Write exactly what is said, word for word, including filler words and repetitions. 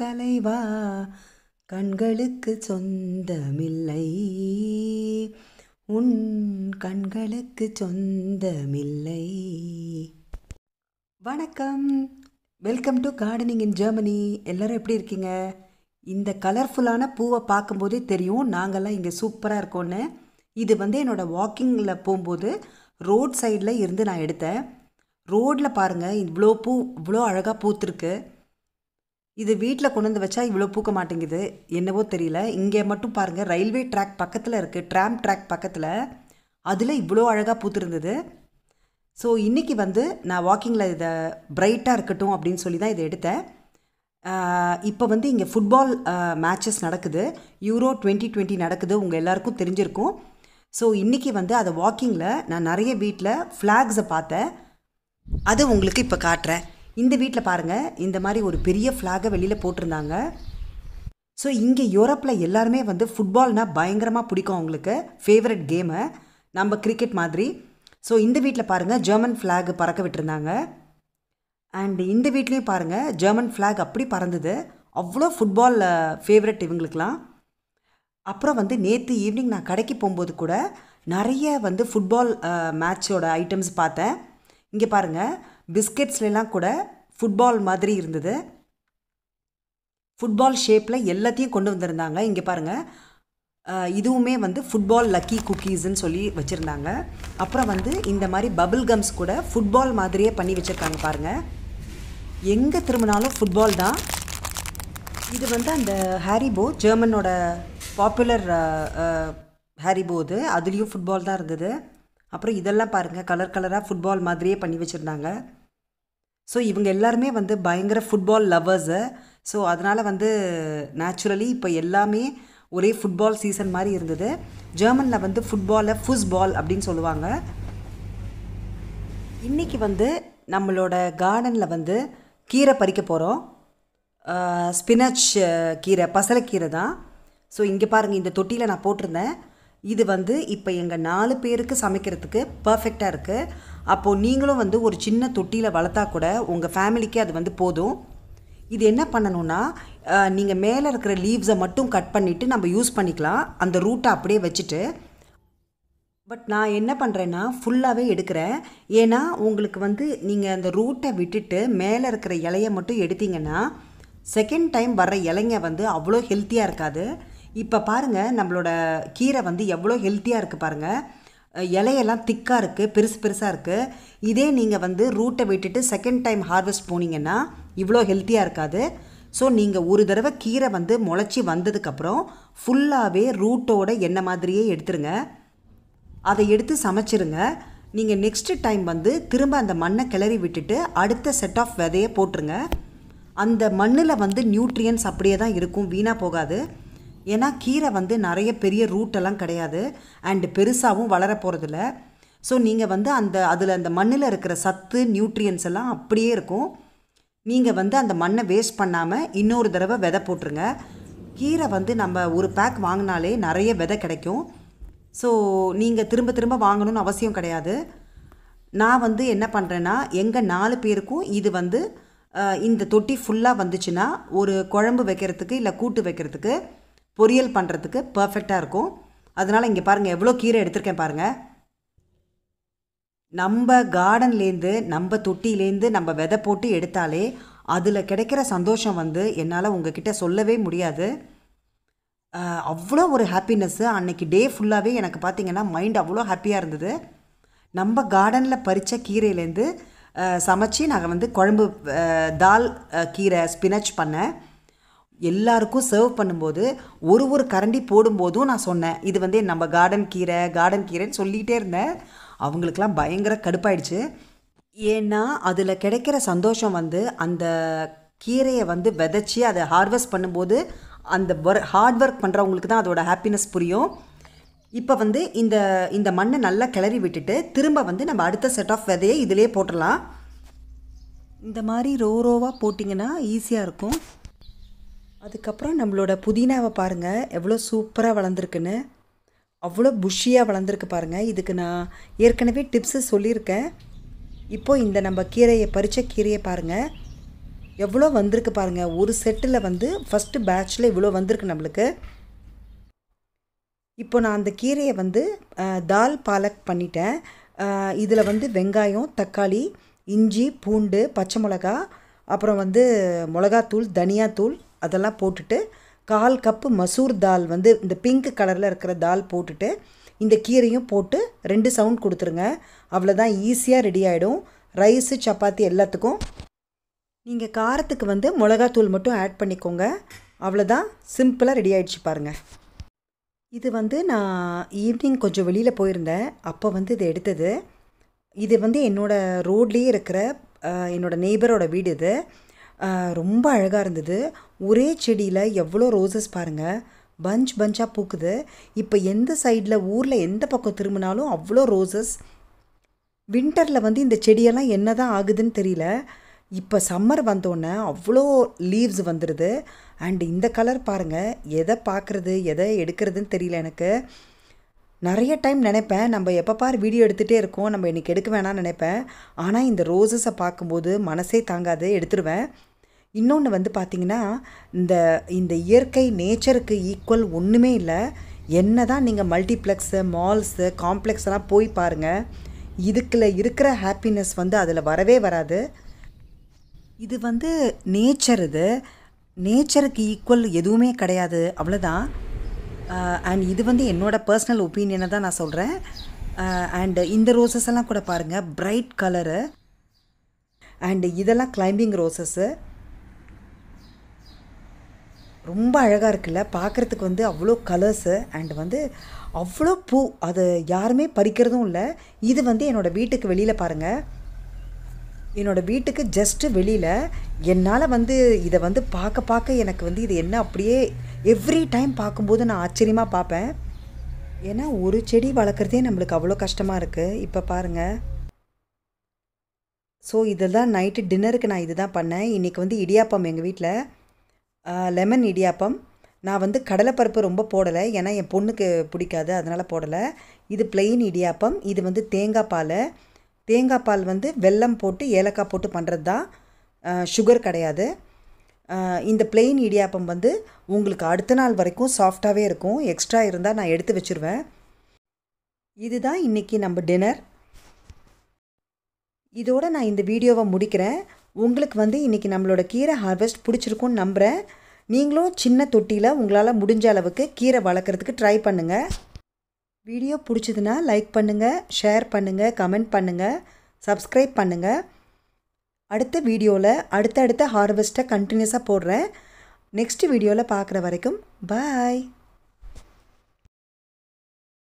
தலைவா கண்களுக்கு சொந்தமில்லை, உன் கண்களுக்கு சொந்தமில்லை. வணக்கம், welcome to gardening in Germany. எல்லோரும் எப்படி இருக்கீங்க? இந்த கலர்ஃபுல்லான பூவை பார்க்கும்போதே தெரியும் நாங்கள்லாம் இங்கே சூப்பராக இருக்கோன்னு. இது வந்து என்னோடய வாக்கிங்கில் போகும்போது ரோட் சைடில் இருந்து நான் எடுத்தேன். ரோடில் பாருங்கள், இவ்வளோ பூ இவ்வளோ அழகாக பூத்துருக்கு. இது வீட்டில் கொண்டு வந்து வச்சா இவ்வளோ பூக்க மாட்டேங்குது, என்னவோ தெரியல. இங்கே மட்டும் பாருங்கள், ரயில்வே ட்ராக் பக்கத்தில் இருக்குது, ட்ராம் ட்ராக் பக்கத்தில், அதில் இவ்வளோ அழகாக பூத்துருந்தது. ஸோ இன்றைக்கி வந்து நான் வாக்கிங்கில் இதை பிரைட்டாக இருக்கட்டும் அப்படின்னு சொல்லி தான் இதை எடுத்தேன். இப்போ வந்து இங்கே ஃபுட்பால் மேட்சஸ் நடக்குது, யூரோ டுவெண்ட்டி டுவெண்ட்டி நடக்குது, உங்கள் எல்லாருக்கும் தெரிஞ்சிருக்கும். ஸோ இன்றைக்கி வந்து அதை வாக்கிங்கில் நான் நிறைய வீட்டில் ஃப்ளாக்ஸை பார்த்தேன், அது உங்களுக்கு இப்போ காட்டுறேன். இந்த வீட்டில் பாருங்கள், இந்த மாதிரி ஒரு பெரிய ஃப்ளாகை வெளியில் போட்டிருந்தாங்க. ஸோ இங்கே யூரோப்பில் எல்லாருமே வந்து ஃபுட்பால்னால் பயங்கரமாக பிடிக்கும், அவங்களுக்கு ஃபேவரட் கேமு, நம்ம கிரிக்கெட் மாதிரி. ஸோ இந்த வீட்டில் பாருங்கள், ஜெர்மன் ஃப்ளாக் பறக்க விட்டுருந்தாங்க. அண்ட் இந்த வீட்லேயும் பாருங்கள், ஜெர்மன் ஃப்ளாக் அப்படி பறந்தது. அவ்வளோ ஃபுட்பால் ஃபேவரட் இவங்களுக்கெலாம். அப்புறம் வந்து நேற்று ஈவினிங் நான் கடைக்கு போகும்போது கூட நிறைய வந்து ஃபுட்பால் மேட்சோட ஐட்டம்ஸ் பார்த்தேன். இங்கே பாருங்கள், பிஸ்கெட்ஸ்லாம் கூட ஃபுட்பால் மாதிரி இருந்தது, ஃபுட்பால் ஷேப்பில் எல்லாத்தையும் கொண்டு வந்திருந்தாங்க. இங்கே பாருங்கள், இதுவுமே வந்து ஃபுட்பால் லக்கி குக்கீஸ்ன்னு சொல்லி வச்சுருந்தாங்க. அப்புறம் வந்து இந்த மாதிரி பபிள் கம்ஸ் கூட ஃபுட்பால் மாதிரியே பண்ணி வச்சுருக்காங்க பாருங்கள். எங்கே திரும்பினாலும் ஃபுட்பால் தான். இது வந்து அந்த ஹாரிபோ, ஜெர்மனோட பாப்புலர் ஹாரிபோ, இது அதுலேயும் ஃபுட்பால் தான் இருந்தது. அப்புறம் இதெல்லாம் பாருங்கள், கலர் கலராக ஃபுட்பால் மாதிரியே பண்ணி வச்சுருந்தாங்க. ஸோ இவங்க எல்லாருமே வந்து பயங்கர ஃபுட்பால் லவ்வர்ஸு. ஸோ அதனால் வந்து நேச்சுரலி இப்போ எல்லாமே ஒரே ஃபுட்பால் சீசன் மாதிரி இருந்தது. ஜெர்மனில் வந்து ஃபுட்பாலை ஃபுஸ்பால் அப்படின்னு சொல்லுவாங்க. இன்றைக்கி வந்து நம்மளோட கார்டனில் வந்து கீரை பறிக்க போகிறோம். ஸ்பினச் கீரை, பசலைக்கீரை தான். ஸோ இங்கே பாருங்கள், இந்த தொட்டியில் நான் போட்டிருந்தேன். இது வந்து இப்போ எங்கள் நாலு பேருக்கு சமைக்கிறதுக்கு பர்ஃபெக்டாக இருக்குது. அப்போது நீங்களும் வந்து ஒரு சின்ன தொட்டியில் வளர்த்தா கூட உங்கள் ஃபேமிலிக்கு அது வந்து போதும். இது என்ன பண்ணணுன்னா, நீங்கள் மேலே இருக்கிற லீவ்ஸை மட்டும் கட் பண்ணிவிட்டு நம்ம யூஸ் பண்ணிக்கலாம், அந்த ரூட்டை அப்படியே வச்சுட்டு. பட் நான் என்ன பண்ணுறேன்னா ஃபுல்லாகவே எடுக்கிறேன். ஏன்னா உங்களுக்கு வந்து நீங்கள் அந்த ரூட்டை விட்டுட்டு மேலே இருக்கிற இலையை மட்டும் எடுத்திங்கன்னா செகண்ட் டைம் வர்ற இலைங்க வந்து அவ்வளோ ஹெல்த்தியாக இருக்காது. இப்போ பாருங்கள், நம்மளோட கீரை வந்து எவ்வளோ ஹெல்த்தியாக இருக்குது பாருங்கள். இலையெல்லாம் திக்காக இருக்குது, பெருசு பெருசாக இருக்குது. இதே நீங்கள் வந்து ரூட்டை விட்டுட்டு செகண்ட் டைம் ஹார்வெஸ்ட் போனீங்கன்னா இவ்வளோ ஹெல்த்தியாக இருக்காது. ஸோ நீங்கள் ஒரு தடவை கீரை வந்து முளைச்சி வந்ததுக்கப்புறம் ஃபுல்லாகவே ரூட்டோட எண்ணெய் மாதிரியே எடுத்துருங்க, அதை எடுத்து சமைச்சிருங்க. நீங்கள் நெக்ஸ்ட்டு டைம் வந்து திரும்ப அந்த மண்ணை கிளறி விட்டுட்டு அடுத்த செட் ஆஃப் விதையை போட்டுருங்க. அந்த மண்ணில் வந்து நியூட்ரியன்ஸ் அப்படியே தான் இருக்கும், வீணாக போகாது. ஏன்னா கீரை வந்து நிறைய பெரிய ரூட்டெல்லாம் கிடையாது, அண்டு பெருசாகவும் வளர போகிறதில்ல. ஸோ நீங்கள் வந்து அந்த அதில் அந்த மண்ணில் இருக்கிற சத்து நியூட்ரியன்ஸ் எல்லாம் அப்படியே இருக்கும். நீங்கள் வந்து அந்த மண்ணை வேஸ்ட் பண்ணாமல் இன்னொரு தடவை விதை போட்டுருங்க. கீரை வந்து நம்ம ஒரு பேக் வாங்கினாலே நிறைய விதை கிடைக்கும். ஸோ நீங்கள் திரும்ப திரும்ப வாங்கணும்னு அவசியம் கிடையாது. நான் வந்து என்ன பண்ணுறேன்னா, எங்கள் நாலு பேருக்கும் இது வந்து இந்த தொட்டி ஃபுல்லாக வந்துச்சுன்னா ஒரு குழம்பு வைக்கிறதுக்கு இல்லை கூட்டு வைக்கிறதுக்கு, பொரியல் பண்ணுறதுக்கு பர்ஃபெக்டாக இருக்கும். அதனால் இங்கே பாருங்கள், எவ்வளோ கீரை எடுத்திருக்கேன் பாருங்கள். நம்ம கார்டன்லேருந்து நம்ம தொட்டிலேருந்து நம்ம விதை போட்டு எடுத்தாலே அதில் கிடைக்கிற சந்தோஷம் வந்து என்னால் உங்ககிட்ட சொல்லவே முடியாது. அவ்வளோ ஒரு ஹாப்பினஸ்ஸு அன்றைக்கி டே ஃபுல்லாகவே எனக்கு பார்த்திங்கன்னா மைண்ட் அவ்வளோ ஹாப்பியாக இருந்தது. நம்ம கார்டனில் பறித்த கீரையிலேருந்து சமைச்சு நாங்கள் வந்து குழம்பு, தால் கீரை, ஸ்பினச் பண்ணேன். எல்லாருக்கும் சர்வ் பண்ணும்போது ஒரு ஒரு கரண்டி போடும்போதும் நான் சொன்னேன், இது வந்து நம்ம கார்டன் கீரை கார்டன் கீரைன்னு சொல்லிகிட்டே இருந்தேன். அவங்களுக்கெல்லாம் பயங்கர கடுப்பாயிடுச்சு. ஏன்னா அதில் கிடைக்கிற சந்தோஷம் வந்து அந்த கீரையை வந்து விதைச்சி அதை ஹார்வெஸ்ட் பண்ணும்போது அந்த ஒர்க் ஹார்ட் ஒர்க் பண்ணுறவங்களுக்கு தான் அதோட ஹாப்பினஸ் புரியும். இப்போ வந்து இந்த இந்த மண்ணை நல்லா கிளறி விட்டுட்டு திரும்ப வந்து நம்ம அடுத்த செட் ஆஃப் விதையை இதிலே போட்டுடலாம். இந்த மாதிரி ரோ ரோவாக போட்டிங்கன்னா ஈஸியாக இருக்கும். அதுக்கப்புறம் நம்மளோட புதினாவை பாருங்கள், எவ்வளோ சூப்பராக வளர்ந்துருக்குன்னு, அவ்வளோ புஷ்ஷியாக வளர்ந்துருக்கு பாருங்கள். இதுக்கு நான் ஏற்கனவே டிப்ஸு சொல்லியிருக்கேன். இப்போது இந்த நம்ம கீரையை பறித்த கீரையை பாருங்கள், எவ்வளோ வந்திருக்கு பாருங்கள். ஒரு செட்டில் வந்து ஃபஸ்ட்டு பேட்ச்சில் இவ்வளோ வந்திருக்கு நம்மளுக்கு. இப்போ நான் அந்த கீரையை வந்து தால் பாலக் பண்ணிட்டேன். இதில் வந்து வெங்காயம், தக்காளி, இஞ்சி, பூண்டு, பச்சை மிளகா, அப்புறம் வந்து மிளகாத்தூள், தனியாத்தூள் அதெல்லாம் போட்டுட்டு கால் கப்பு மசூர் தால் வந்து இந்த பிங்க் கலரில் இருக்கிற தால் போட்டுட்டு இந்த கீரையும் போட்டு ரெண்டு சவுண்ட் கொடுத்துருங்க. அவ்வளோதான், ஈஸியாக ரெடி ஆகிடும். ரைஸு, சப்பாத்தி எல்லாத்துக்கும். நீங்கள் காரத்துக்கு வந்து மிளகாத்தூள் மட்டும் ஆட் பண்ணிக்கோங்க. அவ்வளோதான், சிம்பிளாக ரெடி ஆகிடுச்சு பாருங்கள். இது வந்து நான் ஈவினிங் கொஞ்சம் வெளியில் போயிருந்தேன், அப்போ வந்து இது எடுத்தது. இது வந்து என்னோடய ரோட்லேயே இருக்கிற என்னோடய நெய்பரோட வீடு. இது ரொம்ப அழகாக இருந்தது. ஒரே செடியில் எவ்வளோ ரோசஸ் பாருங்கள், பஞ்ச் பஞ்சாக பூக்குது. இப்போ எந்த சைடில் ஊரில் எந்த பக்கம் திரும்பினாலும் அவ்வளோ ரோசஸ். வின்டரில் வந்து இந்த செடியெல்லாம் என்ன தான் ஆகுதுன்னு தெரியல. இப்போ சம்மர் வந்தோடனே அவ்வளோ லீவ்ஸ் வந்துடுது. அண்ட் இந்த கலர் பாருங்கள், எதை பார்க்குறது எதை எடுக்கிறதுன்னு தெரியல எனக்கு. நிறைய டைம் நினைப்பேன், நம்ம எப்போ பார் வீடியோ எடுத்துகிட்டே இருக்கோம், நம்ம இன்றைக்கி எடுக்க வேணாம்னு நினைப்பேன். ஆனால் இந்த ரோசஸை பார்க்கும்போது மனசே தாங்காது, எடுத்துருவேன். இன்னொன்று வந்து பார்த்திங்கன்னா, இந்த இந்த இயற்கை நேச்சருக்கு ஈக்குவல் ஒன்றுமே இல்லை. என்ன தான் நீங்கள் மல்டிப்ளெக்ஸு, மால்ஸு, காம்ப்ளெக்ஸ் எல்லாம் போய் பாருங்கள், இதுக்குள்ள இருக்கிற ஹாப்பினஸ் வந்து அதில் வரவே வராது. இது வந்து நேச்சர். இது நேச்சருக்கு ஈக்குவல் எதுவுமே கிடையாது, அவ்வளோதான். அண்ட் இது வந்து என்னோடய பர்சனல் ஒப்பீனியனை தான் நான் சொல்கிறேன். அண்டு இந்த ரோசஸ் எல்லாம் கூட பாருங்கள், பிரைட் கலரு. அண்டு இதெல்லாம் கிளைம்பிங் ரோசஸ்ஸு. ரொம்ப அழகாக இருக்குல்ல, பார்க்குறதுக்கு வந்து அவ்வளோ கலர்ஸு. அண்டு வந்து அவ்வளோ பூ, அது யாருமே பறிக்கிறதும் இல்லை. இது வந்து என்னோடய வீட்டுக்கு வெளியில் பாருங்கள், என்னோடய வீட்டுக்கு ஜஸ்ட்டு வெளியில். என்னால் வந்து இதை வந்து பார்க்க பார்க்க எனக்கு வந்து இது என்ன அப்படியே எவ்ரி டைம் பார்க்கும்போது நான் ஆச்சரியமாக பார்ப்பேன். ஏன்னா ஒரு செடி வளர்க்குறதே நம்மளுக்கு அவ்வளோ கஷ்டமாக இருக்குது. இப்போ பாருங்கள். ஸோ இதெல்லாம் நைட்டு டின்னருக்கு நான் இது தான் பண்ணேன். இன்றைக்கி வந்து இடியாப்பம் எங்கள் வீட்டில், லெமன் இடியாப்பம். நான் வந்து கடலைப்பருப்பு ரொம்ப போடலை, ஏன்னா என் பொண்ணுக்கு பிடிக்காது, அதனால் போடலை. இது பிளெயின் இடியாப்பம். இது வந்து தேங்காய் பால். தேங்காய் பால் வந்து வெல்லம் போட்டு ஏலக்காய் போட்டு பண்ணுறது தான், சுகர் கிடையாது. இந்த பிளெயின் இடியாப்பம் வந்து உங்களுக்கு அடுத்த நாள் வரைக்கும் சாஃப்டாகவே இருக்கும். எக்ஸ்ட்ரா இருந்தால் நான் எடுத்து வச்சுருவேன். இதுதான் இன்றைக்கி நம்ம டின்னர். இதோடு நான் இந்த வீடியோவை முடிக்கிறேன். உங்களுக்கு வந்து இன்றைக்கி நம்மளோட கீரை ஹார்வெஸ்ட் பிடிச்சிருக்குன்னு நம்புகிறேன். நீங்களும் சின்ன தொட்டியில் உங்களால் முடிஞ்ச அளவுக்கு கீரை வளர்க்குறதுக்கு ட்ரை பண்ணுங்கள். வீடியோ பிடிச்சதுன்னா லைக் பண்ணுங்கள், ஷேர் பண்ணுங்கள், கமெண்ட் பண்ணுங்கள், சப்ஸ்கிரைப் பண்ணுங்கள். அடுத்த வீடியோவில் அடுத்தடுத்த ஹார்வெஸ்ட்டை கண்டினியூஸாக போடுறேன். நெக்ஸ்ட் வீடியோவில் பார்க்குற வரைக்கும் பாய்.